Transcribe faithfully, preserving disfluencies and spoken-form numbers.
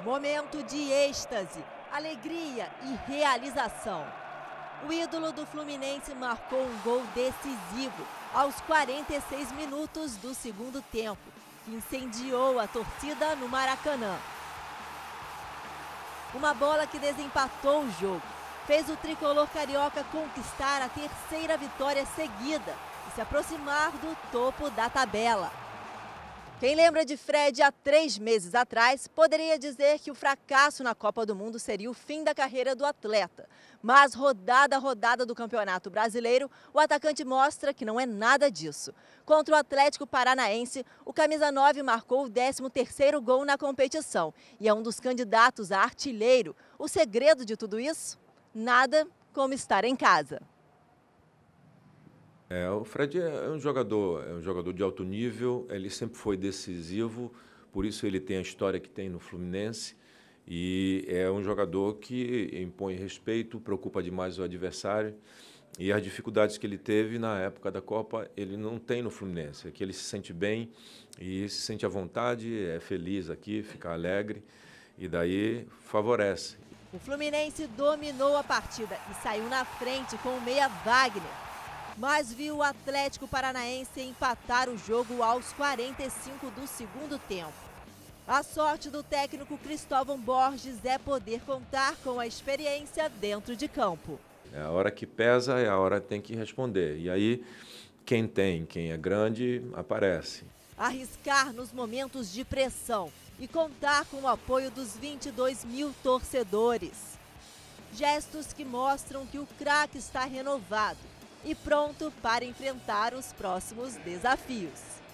Momento de êxtase, alegria e realização. O ídolo do Fluminense marcou um gol decisivo aos quarenta e seis minutos do segundo tempo, que incendiou a torcida no Maracanã. Uma bola que desempatou o jogo, fez o tricolor carioca conquistar a terceira vitória seguida e se aproximar do topo da tabela. Quem lembra de Fred há três meses atrás poderia dizer que o fracasso na Copa do Mundo seria o fim da carreira do atleta. Mas rodada a rodada do Campeonato Brasileiro, o atacante mostra que não é nada disso. Contra o Atlético Paranaense, o camisa nove marcou o décimo terceiro gol na competição e é um dos candidatos a artilheiro. O segredo de tudo isso? Nada como estar em casa. É, o Fred é um jogador, é um jogador de alto nível, ele sempre foi decisivo, por isso ele tem a história que tem no Fluminense e é um jogador que impõe respeito, preocupa demais o adversário e as dificuldades que ele teve na época da Copa ele não tem no Fluminense, aqui ele se sente bem e se sente à vontade, é feliz aqui, fica alegre e daí favorece. O Fluminense dominou a partida e saiu na frente com o meia Wagner. Mas viu o Atlético Paranaense empatar o jogo aos quarenta e cinco do segundo tempo. A sorte do técnico Cristóvão Borges é poder contar com a experiência dentro de campo. É a hora que pesa, é a hora que tem que responder. E aí, quem tem, quem é grande, aparece. Arriscar nos momentos de pressão e contar com o apoio dos vinte e dois mil torcedores. Gestos que mostram que o craque está renovado e pronto para enfrentar os próximos desafios.